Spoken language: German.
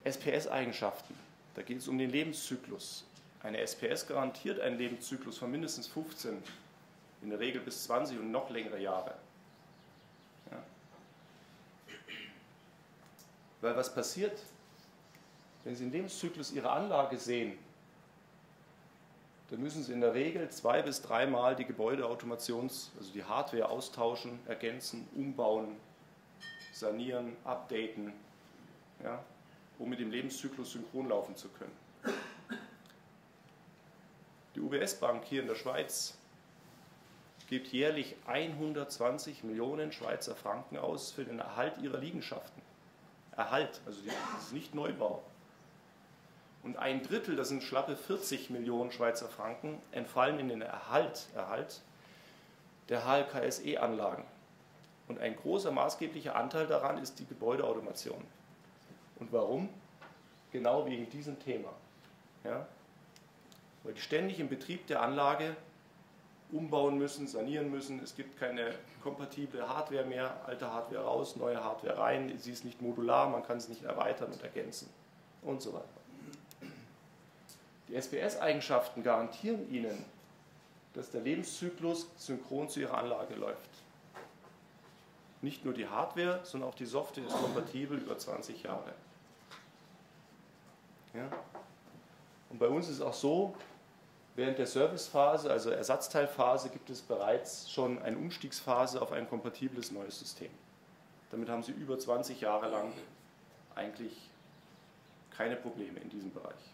SPS-Eigenschaften. Da geht es um den Lebenszyklus. Eine SPS garantiert einen Lebenszyklus von mindestens 15, in der Regel bis 20 und noch längere Jahre. Ja. Weil was passiert, wenn Sie den Lebenszyklus Ihrer Anlage sehen, dann müssen Sie in der Regel 2- bis 3-mal die also die Hardware austauschen, ergänzen, umbauen, sanieren, updaten, ja, um mit dem Lebenszyklus synchron laufen zu können. Die UBS Bank hier in der Schweiz gibt jährlich 120 Millionen Schweizer Franken aus für den Erhalt ihrer Liegenschaften. Erhalt, also das ist nicht Neubau. Und ein Drittel, das sind schlappe 40 Millionen Schweizer Franken, entfallen in den Erhalt der HLKSE-Anlagen. Und ein großer maßgeblicher Anteil daran ist die Gebäudeautomation. Und warum? Genau wegen diesem Thema. Ja? Weil die ständig im Betrieb der Anlage umbauen müssen, sanieren müssen. Es gibt keine kompatible Hardware mehr, alte Hardware raus, neue Hardware rein. Sie ist nicht modular, man kann es nicht erweitern und ergänzen und so weiter. Die SPS-Eigenschaften garantieren Ihnen, dass der Lebenszyklus synchron zu Ihrer Anlage läuft. Nicht nur die Hardware, sondern auch die Software ist kompatibel über 20 Jahre. Ja? Und bei uns ist es auch so, während der Servicephase, also Ersatzteilphase, gibt es bereits schon eine Umstiegsphase auf ein kompatibles neues System. Damit haben Sie über 20 Jahre lang eigentlich keine Probleme in diesem Bereich.